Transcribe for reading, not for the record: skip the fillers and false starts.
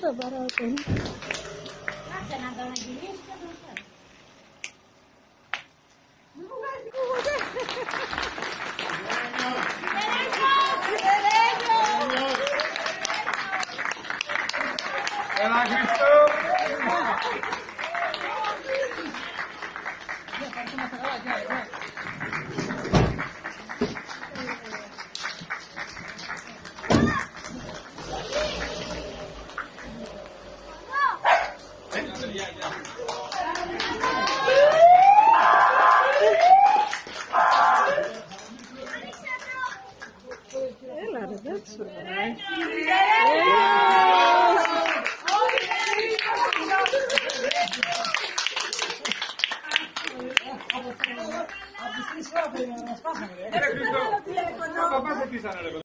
παράτον. Κάτσε να τον αγγελίσει και τον φέρει. Έλα Χριστό! Έλα ρε, that's right. Από τις 3 ώρα πρέπει να μας πάσαμε. Ρε Χριστό, παπάς επίσης.